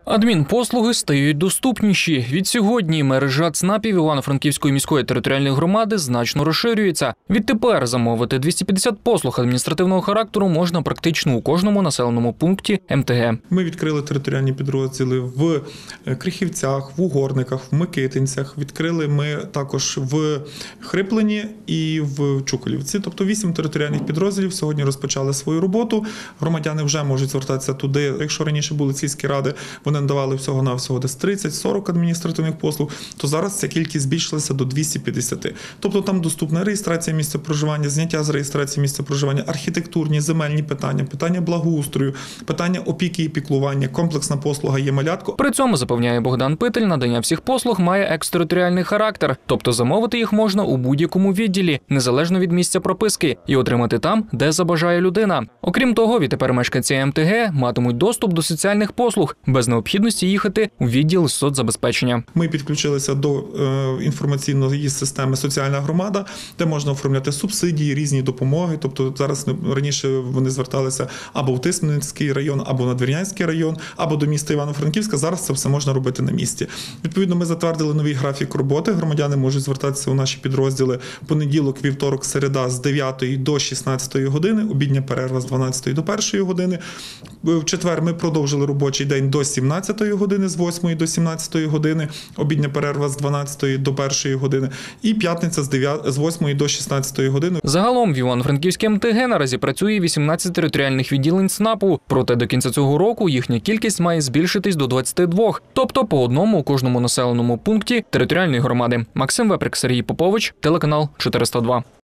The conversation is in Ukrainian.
Адмінпослуги стають доступніші. Відсьогодні мережа ЦНАПів Івано-Франківської міської територіальної громади значно розширюється. Відтепер замовити 250 послуг адміністративного характеру можна практично у кожному населеному пункті МТГ. Ми відкрили територіальні підрозділи в Крихівцях, в Угорниках, в Микитинцях. Відкрили ми також в Хриплені і в Чуколівці. Тобто 8 територіальних підрозділів сьогодні розпочали свою роботу. Громадяни вже можуть звертатися туди. Якщо раніше були сільські ради, вони надавали всього-навсього десь 30-40 адміністративних послуг, то зараз ця кількість збільшилася до 250. Тобто там доступна реєстрація місця проживання, зняття з реєстрації місця проживання, архітектурні, земельні питання, питання благоустрою, питання опіки і піклування, комплексна послуга «Є-малятко». При цьому, запевняє Богдан Питель, надання всіх послуг має екстериторіальний характер, тобто замовити їх можна у будь-якому відділі, незалежно від місця прописки, і отримати там, де забажає людина. Окрім того, відтепер мешканці МТГ матимуть доступ до соціальних послуг, без необхідності їхати у відділ соцзабезпечення. Ми підключилися до інформаційної системи «Соціальна громада», де можна оформляти субсидії, різні допомоги. Тобто зараз раніше вони зверталися або в Тисменницький район, або в Надвірнянський район, або до міста Івано-Франківська. Зараз це все можна робити на місці. Відповідно, ми затвердили новий графік роботи. Громадяни можуть звертатися у наші підрозділи понеділок, вівторок, середа з 9 до 16 години, обідня перерва з 12 до 1 години. В четвер ми продовжили робочий день до 17 години, з 8 до 17 години, обідня перерва з 12 до 1 години і п'ятниця з 8 до 16 години. Загалом в Івано-Франківській МТГ наразі працює 18 територіальних відділень ЦНАПу, проте до кінця цього року їхня кількість має збільшитись до 22, тобто по одному у кожному населеному пункті територіальної громади. Максим Веприк, Сергій Попович, телеканал 402.